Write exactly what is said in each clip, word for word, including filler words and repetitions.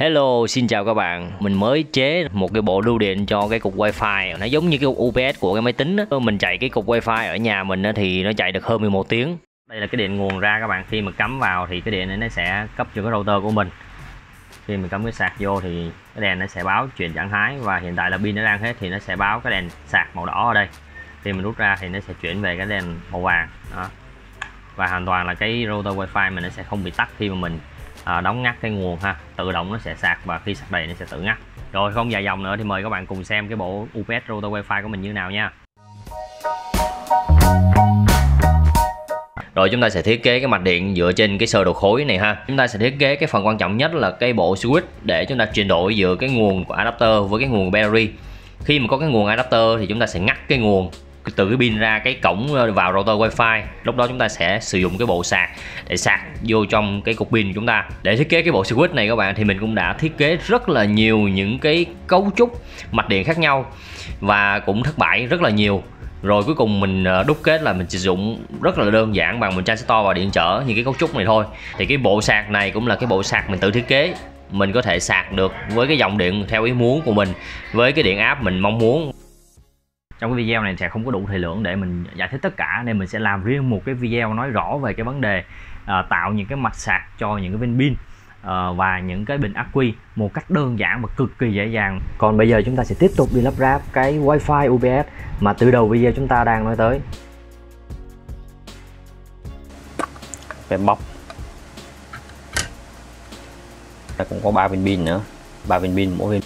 Hello, xin chào các bạn. Mình mới chế một cái bộ lưu điện cho cái cục wifi. Nó giống như cái cục u pê ét của cái máy tính đó. Mình chạy cái cục wifi ở nhà mình thì nó chạy được hơn mười một tiếng. Đây là cái điện nguồn ra các bạn. Khi mà cắm vào thì cái điện này nó sẽ cấp cho cái router của mình. Khi mình cắm cái sạc vô thì cái đèn nó sẽ báo chuyển trạng thái. Và hiện tại là pin nó đang hết thì nó sẽ báo cái đèn sạc màu đỏ ở đây. Khi mình rút ra thì nó sẽ chuyển về cái đèn màu vàng đó. Và hoàn toàn là cái router wifi mình nó sẽ không bị tắt khi mà mình À, đóng ngắt cái nguồn ha, tự động nó sẽ sạc và khi sạc đầy nó sẽ tự ngắt. Rồi không dài dòng nữa thì mời các bạn cùng xem cái bộ u pê ét router wifi của mình như nào nha. Rồi chúng ta sẽ thiết kế cái mạch điện dựa trên cái sơ đồ khối này ha. Chúng ta sẽ thiết kế cái phần quan trọng nhất là cái bộ switch để chúng ta chuyển đổi giữa cái nguồn của adapter với cái nguồn battery. Khi mà có cái nguồn adapter thì chúng ta sẽ ngắt cái nguồn từ cái pin ra cái cổng vào router wifi. Lúc đó chúng ta sẽ sử dụng cái bộ sạc để sạc vô trong cái cục pin của chúng ta. Để thiết kế cái bộ switch này các bạn thì mình cũng đã thiết kế rất là nhiều những cái cấu trúc mạch điện khác nhau và cũng thất bại rất là nhiều. Rồi cuối cùng mình đúc kết là mình sử dụng rất là đơn giản bằng mình transistor và điện trở như cái cấu trúc này thôi. Thì cái bộ sạc này cũng là cái bộ sạc mình tự thiết kế. Mình có thể sạc được với cái dòng điện theo ý muốn của mình, với cái điện áp mình mong muốn. Trong cái video này sẽ không có đủ thời lượng để mình giải thích tất cả, nên mình sẽ làm riêng một cái video nói rõ về cái vấn đề à, tạo những cái mạch sạc cho những cái viên pin à, và những cái bình acquy một cách đơn giản và cực kỳ dễ dàng. Còn bây giờ chúng ta sẽ tiếp tục đi lắp ráp cái wifi u pê ét mà từ đầu video chúng ta đang nói tới. Cái bóc ta cũng có ba viên pin nữa, ba viên pin mỗi viên.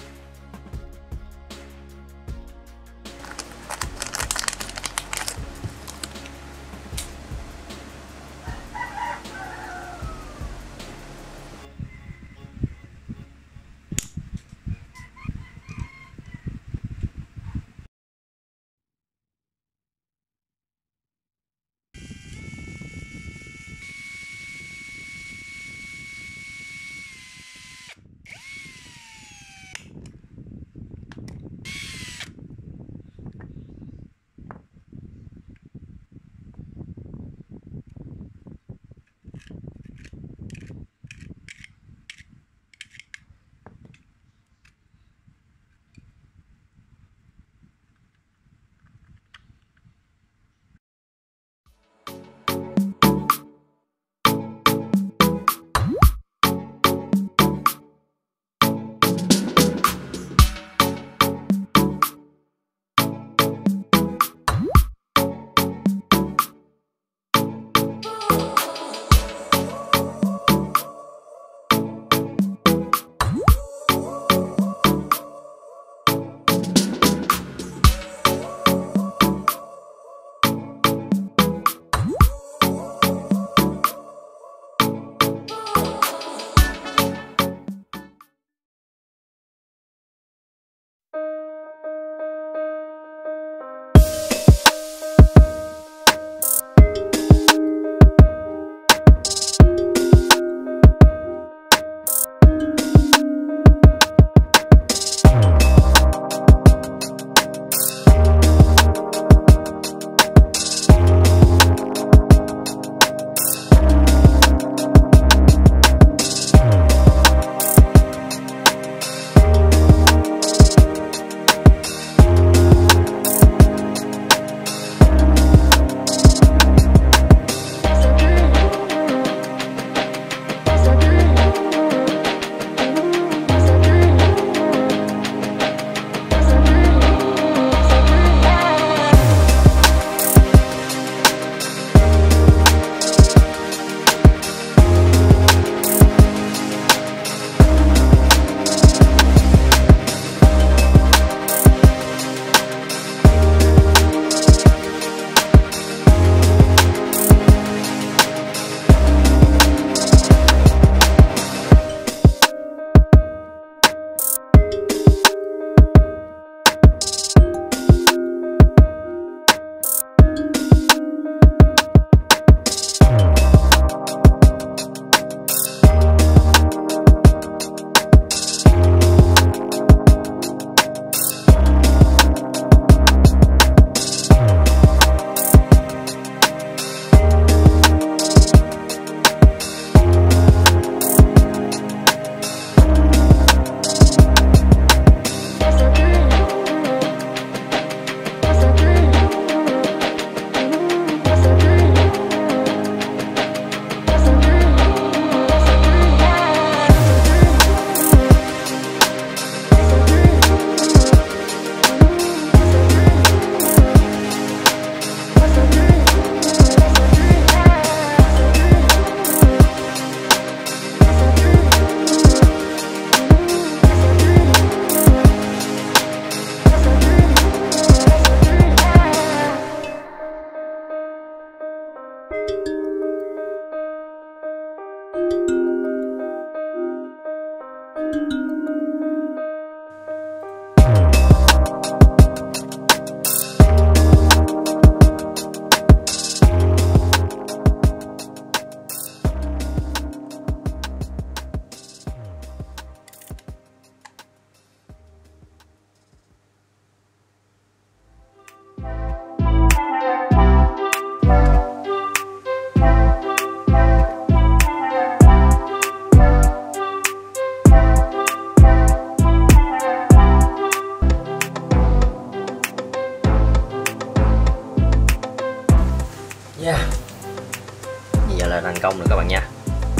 Yeah. Như vậy là thành công rồi các bạn nha.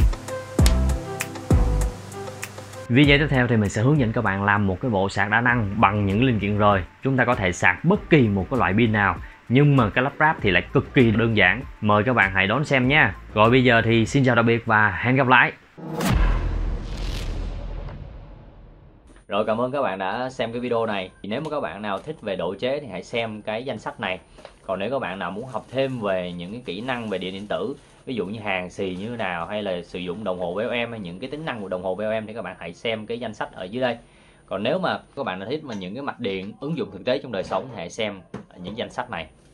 Video tiếp theo thì mình sẽ hướng dẫn các bạn làm một cái bộ sạc đa năng bằng những linh kiện rời. Chúng ta có thể sạc bất kỳ một cái loại pin nào, nhưng mà cái lắp ráp thì lại cực kỳ đơn giản. Mời các bạn hãy đón xem nha. Rồi bây giờ thì xin chào tạm biệt và hẹn gặp lại. Rồi, cảm ơn các bạn đã xem cái video này. Nếu mà các bạn nào thích về độ chế thì hãy xem cái danh sách này. Còn nếu các bạn nào muốn học thêm về những cái kỹ năng về điện điện tử, ví dụ như hàng xì như thế nào, hay là sử dụng đồng hồ vê o em hay những cái tính năng của đồng hồ vê o em, thì các bạn hãy xem cái danh sách ở dưới đây. Còn nếu mà các bạn nào thích mà những cái mạch điện ứng dụng thực tế trong đời sống thì hãy xem những danh sách này.